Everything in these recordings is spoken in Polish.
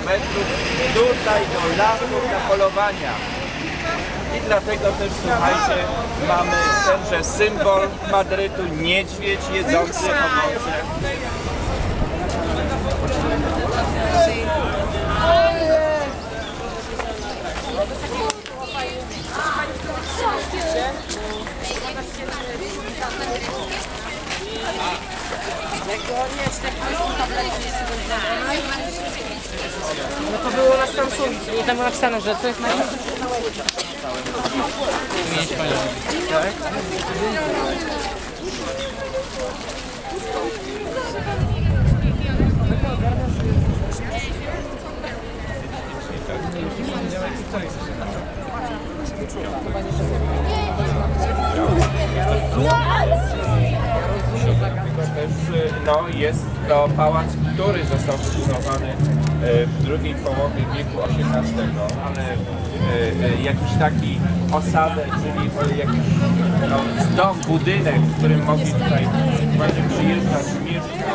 kilometrów tutaj do lasów na polowania. I dlatego też, słuchajcie, mamy tenże symbol Madrytu, niedźwiedź jedzący owoce. No to było na Samsungu, i tam było napisane, że to jest najlepsze. No, jest to pałac, który został wybudowany w drugiej połowie wieku XVIII, ale jakiś taki osadek, czyli jakiś dom, budynek, w którym mogli tutaj właśnie przyjeżdżać, mieszkać.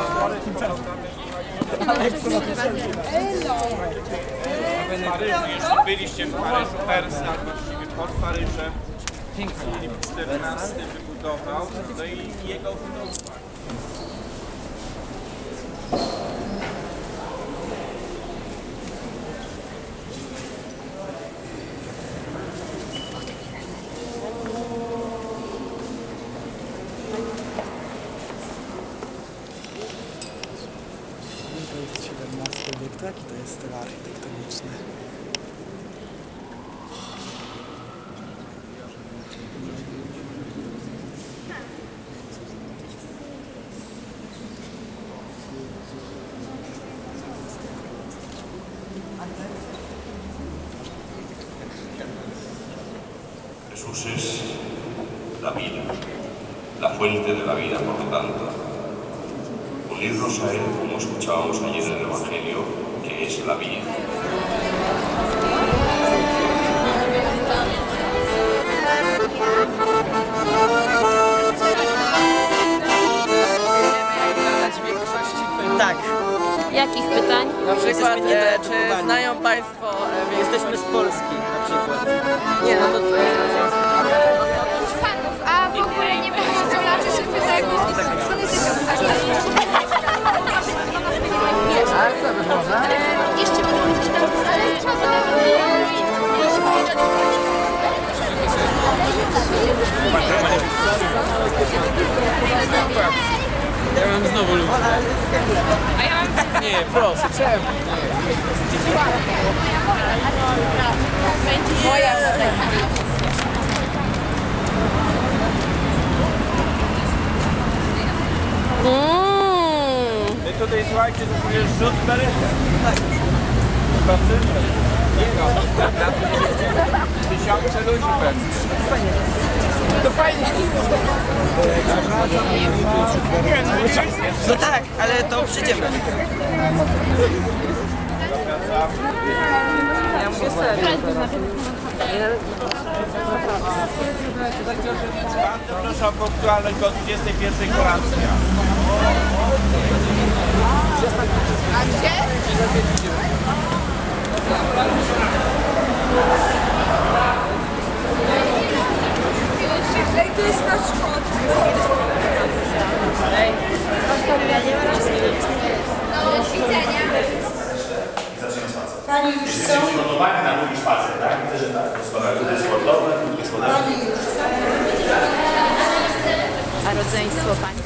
Jeśli byliście w Paryżu, Persach, właściwie pod Paryżem, Filip XIV wybudował, no i jego budowla. To jest XVII wiek, taki to jest styl architektoniczny. Jesús es la vida, la fuente de la vida, por lo tanto. Unirnos a Él, como escuchábamos ayer en el Evangelio, que es la vida. Tak. Jakich pytań? Na przykład, czy znają Państwo, jesteśmy z Polski na przykład. Nie, no to... A w ogóle nie wiem, co to znaczy, że wy tak jeszcze będę coś tam Ja mam znowu ludzi. A ja mam... Nie, proszę, czemu? Moja My tutaj, słuchajcie, to jest rzut beretem. Zobaczymy. Tysiące ludzi pewnie. To fajnie. No tak, ale to przyjdziemy. Ja mówię serio. Bardzo proszę o punktualność do 21 kolacja. A gdzie? Ej, to jest nasz kod. No, do widzenia. Pani już są? Przygotowani na drugi spacer, tak? Widzę, że tak. Gospodarki sportowe, gospodarki. A rodzeństwo Pani?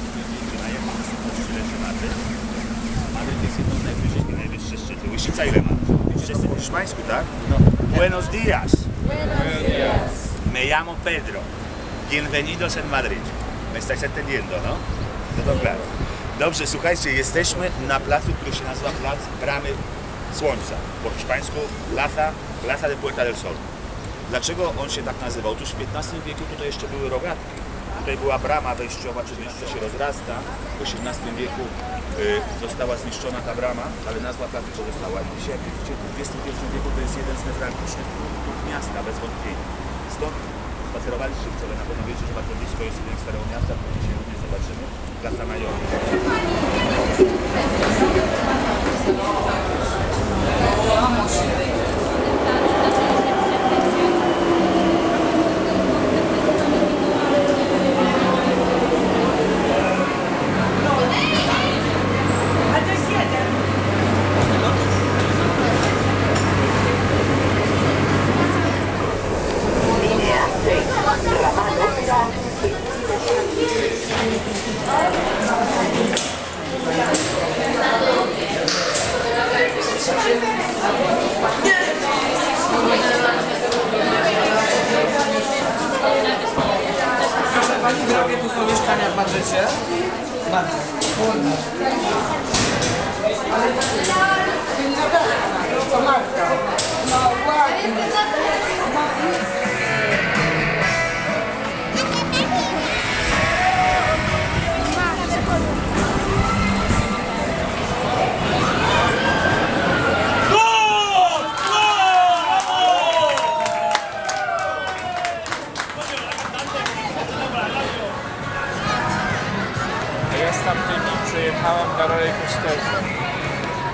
Madryt jest jedną z najwyższych szczytów. Łysica ile ma? Wszyscy po hiszpańsku, tak? No. Buenos días. Me llamo Pedro. Bienvenidos en Madrid. ¿Me estáis entendiendo, no? No to claro. Dobrze, słuchajcie, jesteśmy na placu, który się nazywa Plac Bramy Słońca. Po hiszpańsku Plaza de Puerta del Sol. Dlaczego on się tak nazywał? Otóż w XV wieku tutaj jeszcze były rogatki. Tutaj była brama wejściowa, czyli miasto się rozrasta. W XVIII wieku została zniszczona ta brama, ale nazwa placu pozostała. I dzisiaj, jak widzicie, w XXI wieku to jest jeden z newralgicznych punktów miasta, bez wątpienia. Stąd spacerowaliście wczoraj, na pewno wiecie, że bardzo blisko jest jeden z Starego Miasta, bo dzisiaj również zobaczymy Plaza Mayor.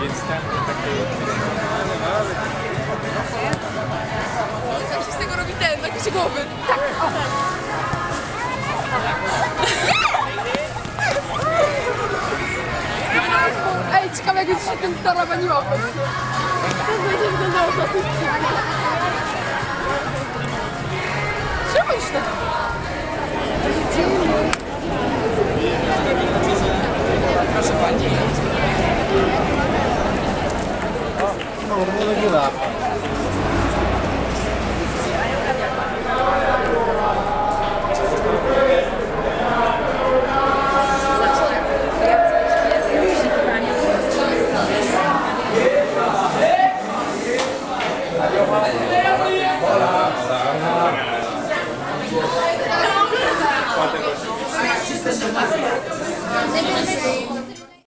Więc tam takie... Jak się z tego robi ten, taki się głowy. Tak, o tak. Ej, ciekawe jak już się tym tarabaniło. Tak będzie wyglądało klasycznie. Czemu już tak? Proszę pani. Nie wiem,